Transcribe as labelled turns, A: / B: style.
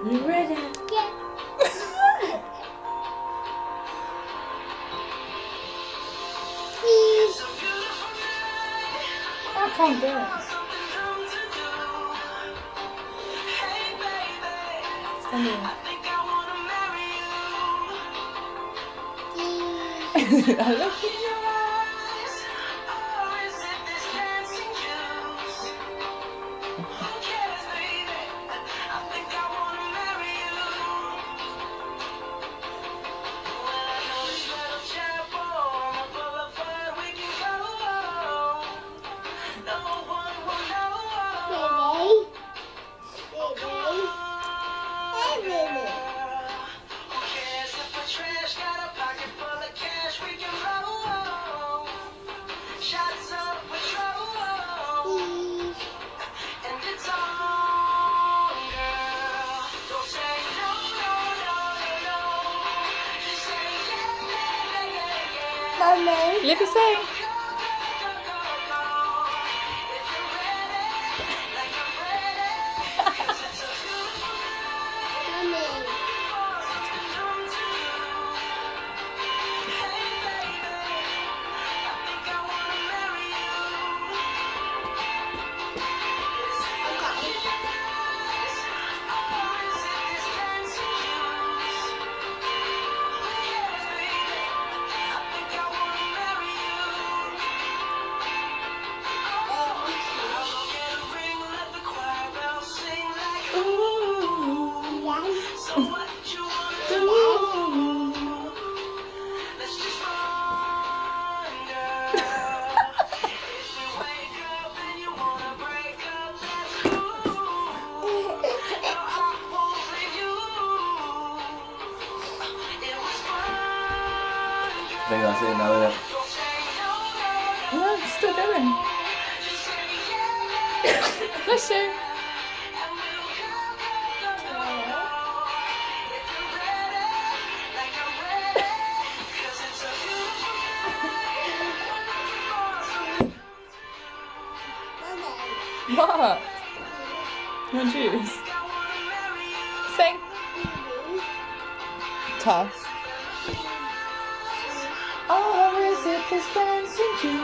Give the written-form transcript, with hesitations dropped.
A: You ready?
B: Yeah. Please.
A: I can't do it. Stand here. I look in your eyes.
B: Mommy.
A: Libby, sing.
C: Venga, sí, a ver.
A: No, it's still going. Bless you. What? You want juice? Sing. Tough. Oh, is it this dancing juice?